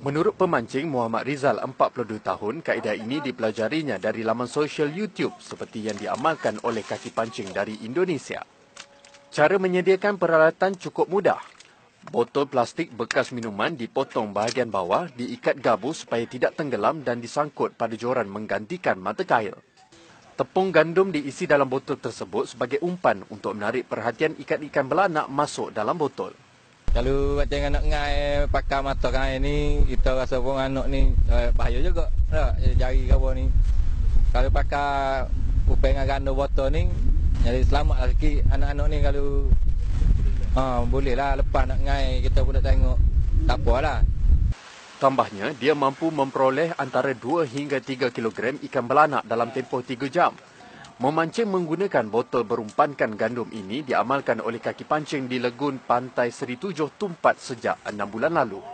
Menurut pemancing Muhammad Rizal, 42 tahun, kaedah ini dipelajarinya dari laman sosial YouTube seperti yang diamalkan oleh kaki pancing dari Indonesia. Cara menyediakan peralatan cukup mudah. Botol plastik bekas minuman dipotong bahagian bawah, diikat gabus supaya tidak tenggelam dan disangkut pada joran menggantikan mata kail. Tepung gandum diisi dalam botol tersebut sebagai umpan untuk menarik perhatian ikan-ikan belanak masuk dalam botol. Kalau macam anak ngai pakai mata ngai ni, kita rasa pun anak ni bahaya juga tak jari ke apa ni. Kalau pakai upeng gandum botol ni, jadi selamatlah sikit anak-anak ni kalau bolehlah lepas nak ngai kita pun nak tengok. Tak apalah. Tambahnya, dia mampu memperoleh antara 2 hingga 3 kilogram ikan belanak dalam tempoh 3 jam. Memancing menggunakan botol berumpankan gandum ini diamalkan oleh kaki pancing di Legun Pantai Seri Tujuh Tumpat sejak 6 bulan lalu.